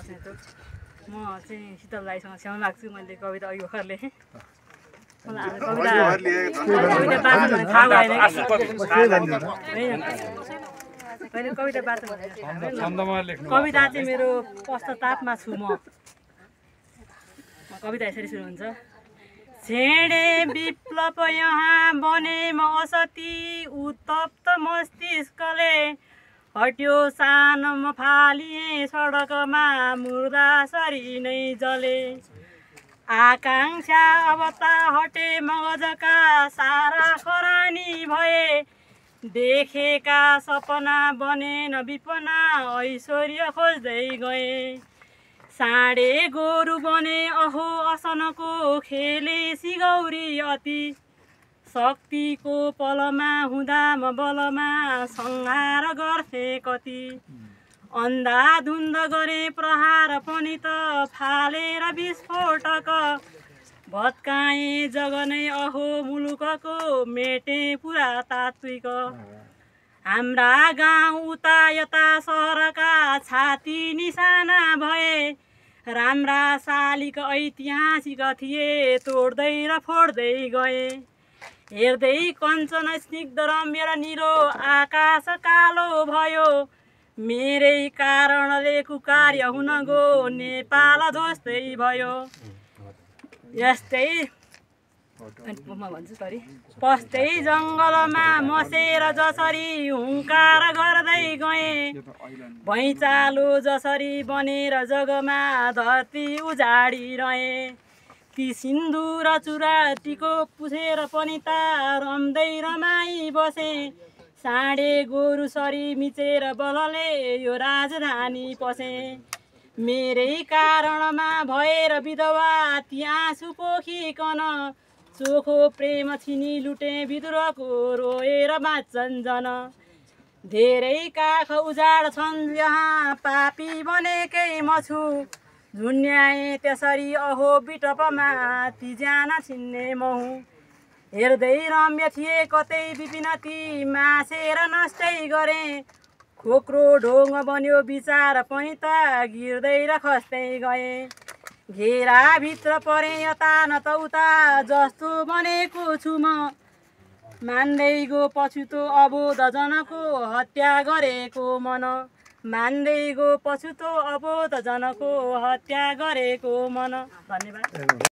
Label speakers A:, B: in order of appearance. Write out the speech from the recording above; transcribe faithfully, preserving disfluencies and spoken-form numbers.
A: बस्नेछु। म चाहिँ शीतल राईसँग क्षमा माग्छु, मैले कविता अघि भर्खर लेखेँ। मलाई आज कविता कविता वाचन भने थाहा भएन होइन, कविता वाचन कविता चाहिँ मेरो पश्चातापमा छु म। कविता यसरी सुरु हुन्छ। छेडे विप्लव यहाँ बने म असती, उत्तप्त मस्तिष्कले हट्यो सानोमा फालिए सडकमा मुर्दा सरी नै जले। आकाङ्क्षा अब त हटे मगजका सारा खरानी भए, देखेका सपना बनेन विपना ऐश्वर्य खोज्दै गए। साँडे गोरु बने अहो असनको खेले सिगौरी अति, शक्तिको पलमा हुँदा म बलमा संहार गर्थे कति। अन्धाधुन्ध गरे प्रहार पनि त फालेर विस्फोटक, भत्काए जगनै अहो मुलुकको मेटे पुरा तात्विक। हाम्रा गाउँ उता यता सहरका छाती निशाना भए, राम्रा शालिक ऐतिहासिक थिए तोड्दै र फोड्दै गए। हेर्दै कञ्चन स्निग्ध रम्य र निलो आकाश कालो भयो, मेरै कारणले कुकार्य हुन गो नेपाल ध्वस्तै भयो। यस्तै म भन्छु सरी पस्दै जङ्गलमा मसेर जसरी हुङ्कार गर्दै गए, भैँचालो जसरी बनेर जगमा धरती उजाडिरहे। ती सिन्दुर चुराटीको पुछेर पनि त रम्दै रमाई बसे, साँडे गोरु सरी मिचेर बलले यो राजधानी पसे। मेरै कारणमा भएर विधवा ती आँसु पोखिकन, चोखो प्रेम छिनी लुटे विद्रोहको रोएर बाँच्छन् जन। धेरै काख उजाड छन् यहाँ पापी बनेकै म छु, झुन्याए त्यसरी अहो बिटपमा ती ज्यान छिन्ने म हुँ। हेर्दै रम्य थिए कतै विपिन ती मासेर नष्टै गरे, खोक्रो ढोङ बन्यो विचार पनि त गिर्दै र खस्दै गए। घेराभित्र परे यता न त उता जस्तो बनेको छु म, मान्दै गो पछुतो अबोध जनको हत्या गरेको मन। मान्दै गो पछुतो अबोध जनको हत्या गरेको मन। धन्यवाद।